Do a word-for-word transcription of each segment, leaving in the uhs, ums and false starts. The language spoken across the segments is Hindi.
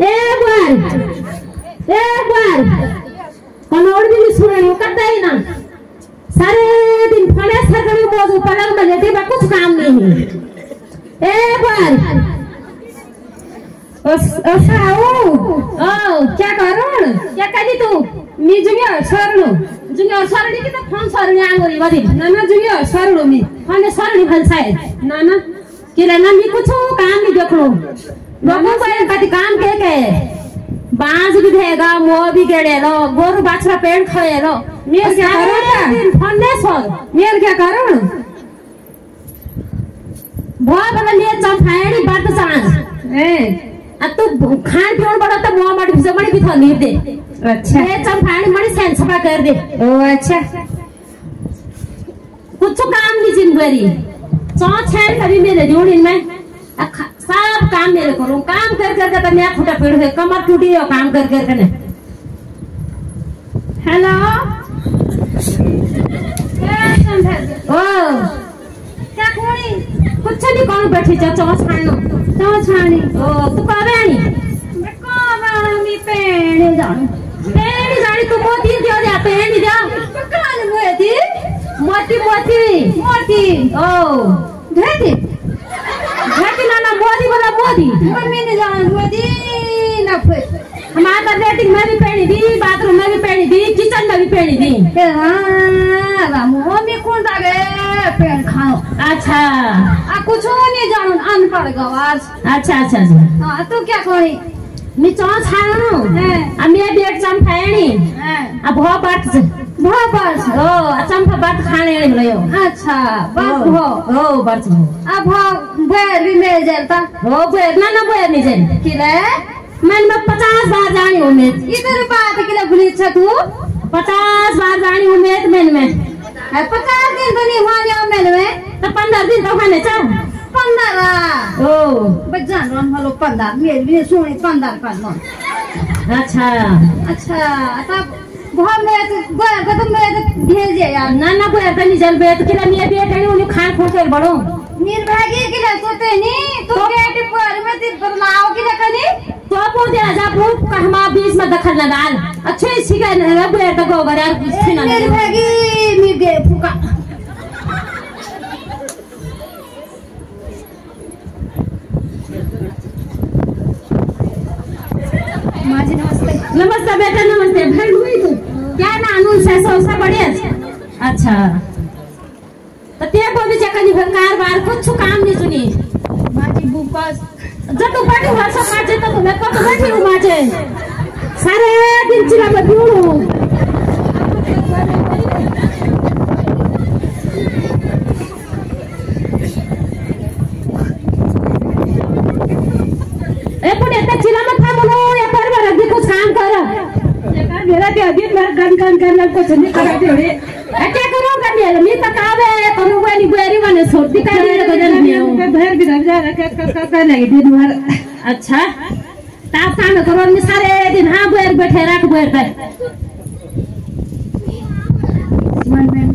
एक बार एक बार कनौड़ भी नहीं सुने हो करता ही ना सारे दिन फले सरकड़ी मौजू पलंग में लेटे बा कुछ काम नहीं है एक बार ओस ओसाओ ओ क्या करूं क्या करी तू मी जुगे सरलो जुगे सरली की तो फोन सरली आंगोरी बदी ना ना जुगे सरलो मी फोन सरली भल शायद ना ना किरा ना मी कुछ काम नहीं देखलो लोगों को कति काम के के बांस भी देगा मो भी गेड़ेलो गोरु बाछड़ा पेड़ खाएलो मेर क्या करो फोन ने सर मेर क्या करो बहुत बड़ा ले चंफाड़ी बात सांस ए आ तू खान पियोन बड़ा तो मुंह मार भी जमड़ी भी थली दे अच्छा ये चंफाड़ी मड़ी सेंस सफा कर दे ओ अच्छा कुछ काम नहीं जिंदगी चौ छेड़ कभी मेरे जोड़िन में सब काम मेरे करूं काम कर कर के तो मैं फुटा पेड़ है कमर टूटी है काम कर कर के हेलो ओ क्या कोनी कुछ नहीं कौन बैठी जा चौ छानो चौ छानी ओ तू कबे आनी मैं कब मी पेड़ जाऊं पेड़ जानी तू मोती दियो जा पेड़ दियो कहां मोती मोती मोती मोती ओ धैती धैती ना ना मोदी बोला मोदी मैं नहीं जान मोदी ना फिर हमारा रेटिंग में भी पहनी दी बाथरूम में भी पहनी दी किचन में भी पहनी दी हां रामो में कौन दागे पेड़ खाओ अच्छा आ कुछ नहीं जानूं अनपढ़ गवार अच्छा अच्छा हां तू क्या करी मैं चौ छानो आ मैं बेट चंफाणी आ भो बाट भो बाट ओ चंफा बाट खाने लियो अच्छा बाट भो ओ बाट भो आ भो बेर भी ले जाता ओ बेर ना ना बेर नहीं जान किले मन में पचास बार जानी उम्मीद इधर बात किले भूली छ तू पचास बार जानी उम्मीद मन में है पचास दिन तो नहीं हुआ जाओ मन में तो पंद्रह दिन तो खाने चा पंद्रह ओ बजान रन हलो पंद्रह मेरे भी सुनी पंद्रह पंद्रह अच्छा अच्छा तब बहुत मैं तो गोया को तो मैं तो भेजे यार ना ना गोया का नहीं जल बेट किला मैं बेट नहीं उन्हें खान खोल कर बड़ो निर्भागी किला सोते नहीं तू बेट पर में ती बदलाव किला कनी तो पो दे जा पो कहमा बीच में दखल ना डाल अच्छे सिगा ना गोया का गोबर यार कुछ ना निर्भागी मी गे फुका माजी नमस्ते नमस्ते बेटा नमस्ते भेंट हुई तू क्या ना अनु से सौसा बढ़िया अच्छा तो ते को भी चकनी भरकार बार कुछ काम नहीं सुनी माजी बुकस जब तू बैठी हुआ सब माजे तो मैं कब बैठी हूं माजे सारे दिन चिल्ला बैठी हूं ए पुणे तक चिल्ला मत था बोलो या पर बार अभी कुछ काम कर मेरा ते अभी मेरा गन गन करना कुछ नहीं करा दे रे क्या करो कर दिया मैं तकावे करू वाली बेरी वाले छोटी कर दे को जन मैं भर भी रख जा रख कर कर लगी दिन भर अच्छा ताप काम करो मैं सारे दिन हां बेर बैठे रख बेर पे मन में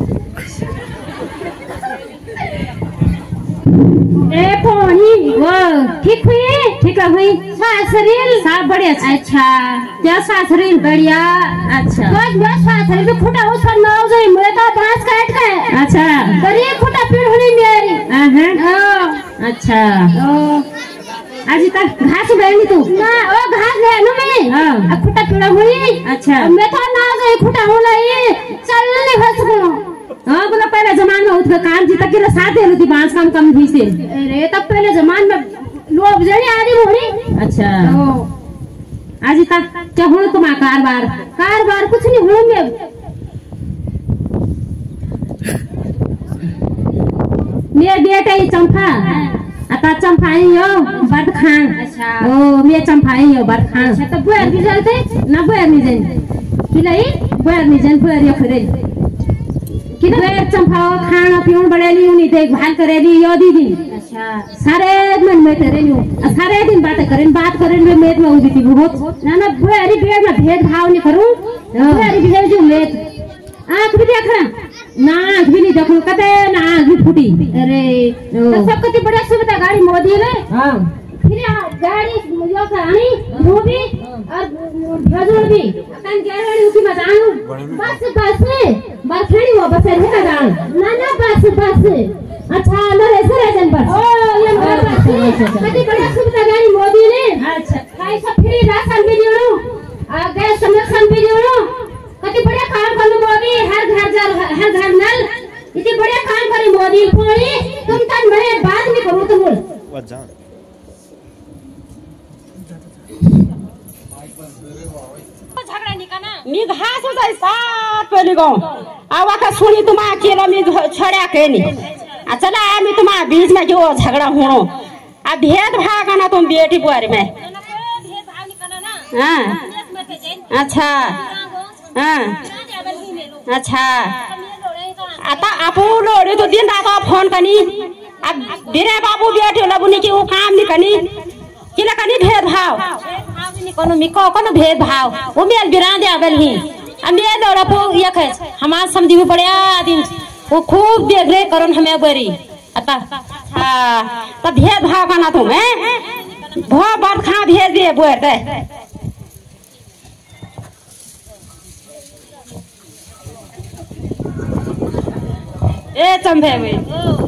ए पोनी वो ठीक हुई ठीक हुई सासरील सब बढ़िया अच्छा क्या सासरील बढ़िया अच्छा बस बस सासरील भी खुटा हो सन ना जाए मैं तो बांस काट के अच्छा बड़ी खुटा पीड़ होनी मेरी हां अच्छा ओ आज तक घास बैठी तू ना ओ घास ले नु मैं हां खुटा पीड़ हुई अच्छा मैं तो ना जाए खुटा हो लई चल नहीं फंस गयो हां बोला पहले जमाने में उसका काम जीता के साथ है थी बांस काम कम थी से अरे तब पहले जमाने में लोग जड़ी आदि होनी अच्छा ओ आज तक क्या हो तुम्हारा कारबार कारबार कुछ नहीं होंगे मेरे बेटा ही चंपा आता चंपाई हो बद खान अच्छा ओ मैं चंपाई हो बद खान अच्छा तो बुआ भी जलते ना बुआ नहीं जन किलाई बुआ नहीं जन बुआ रे खरे किधर चंपाओ खाना पीऊं बड़ेली उन्हीं देखभाल करेली यो दीदी अच्छा सारे मन में करेली सारे दिन बातें करें बात करें मैं मेद में उदी थी बहुत ना ना बुआरी बेड में भेदभाव नहीं करूं बुआरी भेज दूं मेद आंख भी देख रहा ना आंख भी नहीं देखूं कते ना आंख भी फूटी अरे तो सब कति बड़ा सुविधा गाड़ी मोदी ने हां फिर गाड़ी यो कहानी मूवी और भजन भी अपन गाड़ी उसी में जाऊं बस बस बस नहीं वो बस है ना जान ना ना बस बस अच्छा अंदर ऐसे रहन बस ओ ये बस कति बड़ा सुविधा गाड़ी मोदी ने अच्छा खाई सब फ्री राशन भी दियो आ गैस कनेक्शन भी दियो कति बड़ा काम कर मोदी हर घर जल हर घर नल इतने बड़ा काम करे मोदी कोई तुम तन बड़े बात नहीं करो तुम बोल जान झगड़ा निकाना मी घास जाय सात पहले गो आवा का सुनी तुमा केला मी छड्या के नी आ चला मी तुमा बीच में जो झगड़ा होणो आ भेद भाग ना तुम बेटी बुआरी में भेद भाव निकाना ना हां अच्छा हां अच्छा आता आपू लोड़े तो दिन रात फोन कनी अब बिरे बाबू बेटे लबुनी की वो काम नहीं कनी किला कनी भेद भाव भेद नहीं कोनो मिको कोनो भेद भाव वो मेल बिरा दे आबल ही अब ये लोड़ा पो ये कह हमार समझी में बढ़िया दिन वो खूब देख रे करन हमें बरी अता हां त भेद भाव कना तुम हैं भो बात खा भेज दे बोर दे ए चंबे में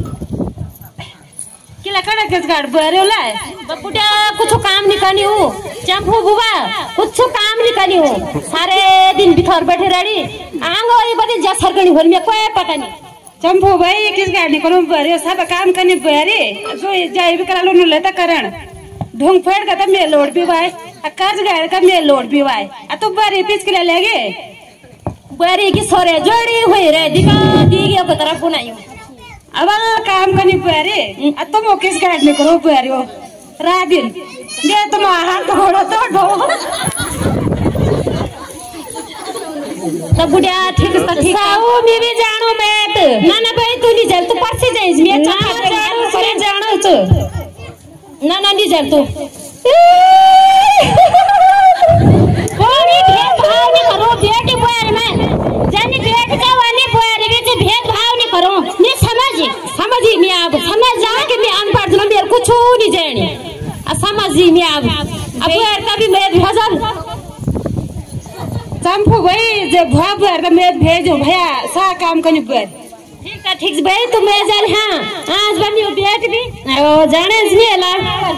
किला कड़ा गज गाड़ बरे होला बपुटा कुछ काम नहीं करनी हो चंपू बुबा कुछ काम नहीं करनी हो सारे दिन बिथर बैठे रही आंगो ये बड़ी जसर गणी भर में कोई पता नहीं चंपू भाई किस गाड़ी करो बरे सब काम करने बरे जो जाई भी करा लो लेता करण ढोंग फेड़ का त मैं लोड भी भाई कर्ज गाड़ का मैं लोड भी भाई आ तो बरे पीछ के लेगे बरे की सोरे जोड़ी हुई रे दिखा दी के तरफ नहीं अब काम करनी परे आ तुम किस गाड़ी में करो परे हो राबिन दे तुम हाथ ढोड़ो तो ढोड़ो तब बुढ़िया ठीक है ठीक है वो मैं भी जानो मैं ना ना भाई तू नहीं चल तू परसे जाइस मैं चाह जानो से जानो तो ना ना नहीं चल तू कोई भेद भाव नहीं करो बेटी बुआरी में जानी बेटी का वाली बुआरी में भेद भाव नहीं करो मैं समझी समझी मैं अब समझ जा कि मैं अनपढ़ हूं मेरे कुछ नहीं जानी आ समझी मैं अब अब यार कभी मैं भजन चंपू भाई जे भाव यार मैं भेजो भैया सा काम करनी पर ठीक है ठीक भाई तू मैं जान हां आज बनी बेटी भी ओ जाने नहीं ला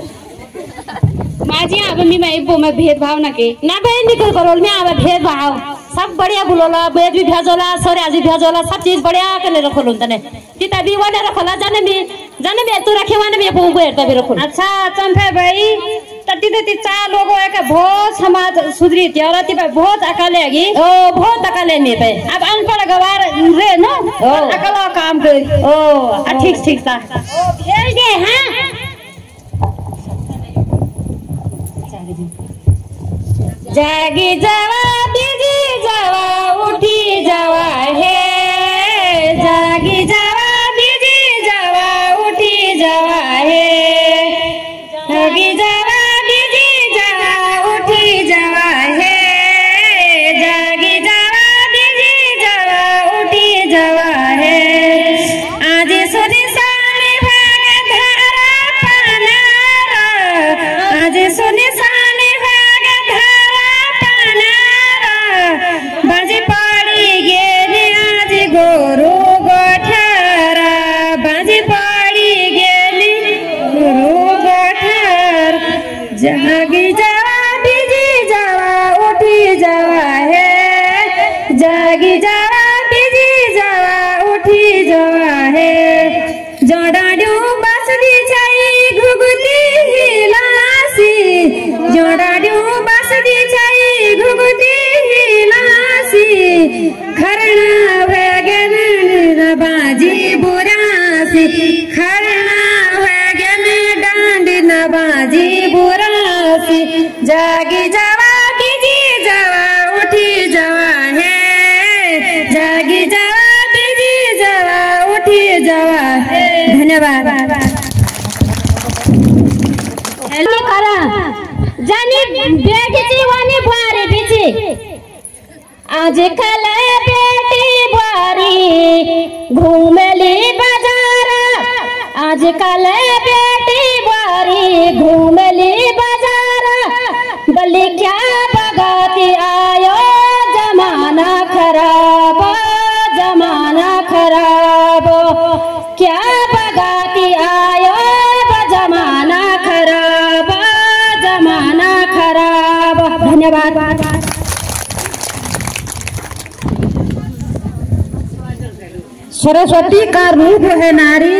माजी अब मी मैं बो में भेद भाव ना के ना बहन निकल करोल में अब भेद भाव सब बढ़िया बोलोला बेद भी भेजोला सोरे आज भेजोला सब चीज बढ़िया के रखोल तने किता भी वाले रखोला जाने में जाने में तू रखे वाने में बो बेर तभी रखो अच्छा चंपे भाई तटी तटी चा लोगो है बहुत समाज सुधरी त्यारती भाई बहुत अकाले आगी ओ बहुत अकाले में पे अब अनपढ़ गवार रे ना अकला काम कर ओ ठीक ठीक था ओ भेज दे हां जागी जावा बिजी जावा उठी जावा है जागी जावा बिजी जावा उठी जावा है जागी जावा बिजी जावा उठी जावा है जागी जावा बिजी जावा उठी जावा है आज सुनी साने भाग धारा पानारा आज सुनी साने भाग धारा बाजी पड़ी गेली आज गोरू गोठारा बाजी पड़ी गेली गोरू गोठार जागी जावा बिजी जावा उठी जावा है जागी जावा बिजी जावा उठी जावा है जोड़ाडू बसदी छाई घुगुती हिलासी जोड़ाडू बसदी छाई घुगुती खरना वैगन नबाजी बुरासी खरना वैगन डांड नबाजी बुरासी जागी जावा बिजी जावा उठी जावा है जागी जावा बिजी जावा उठी जावा है धन्यवाद हेलो करा जानी बेटी जीवानी बुआरी बिची आज कल बेटी बुआरी घूमली बाजार आज कल बेटी बुआरी करी घूमली बाजार गली क्या बगाती आयो जमाना खराब जमाना खराब क्या बगाती आयो जमाना खराब जमाना खराब। धन्यवाद। सरस्वती का रूप है नारी।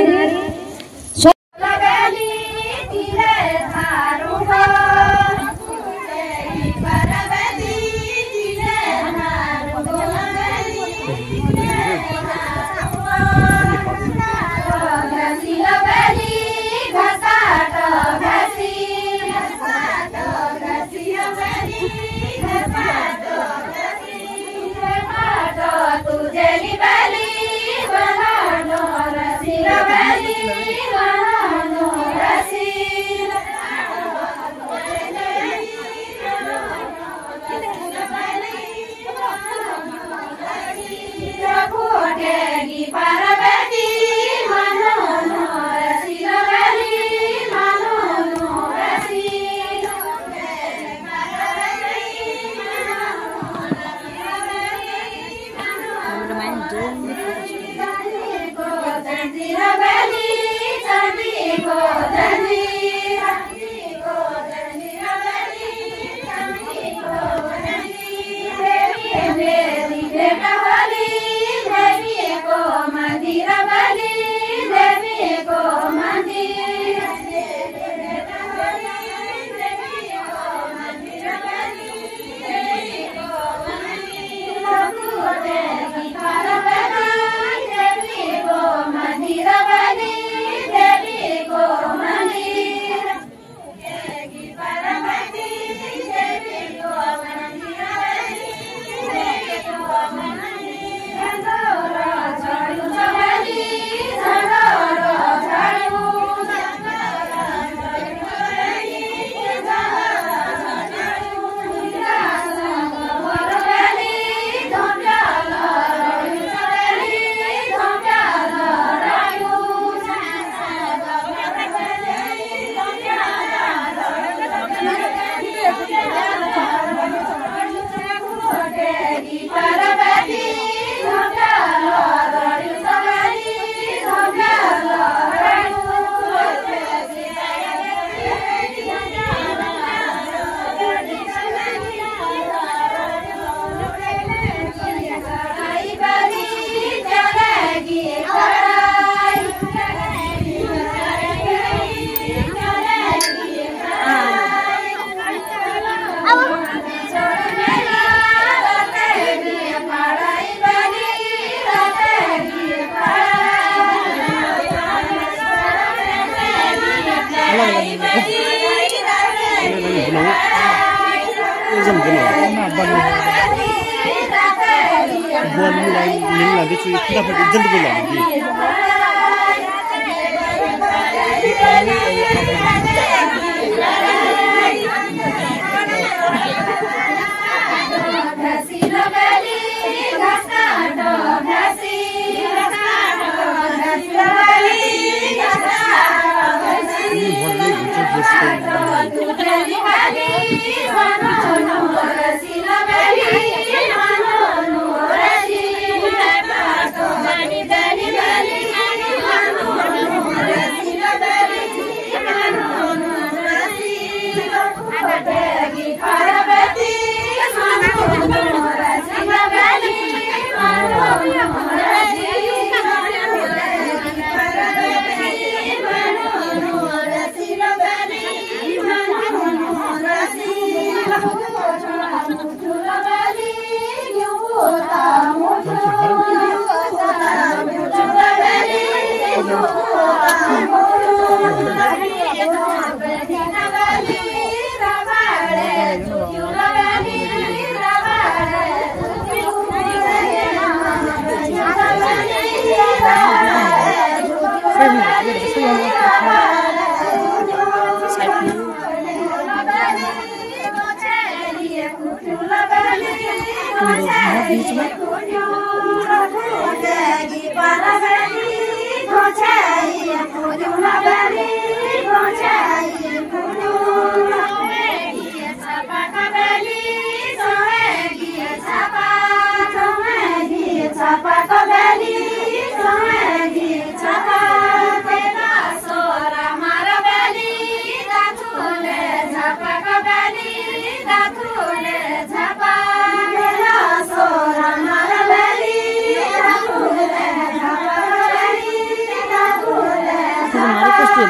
Go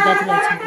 जात लक्ष्मी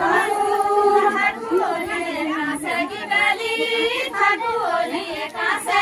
Casa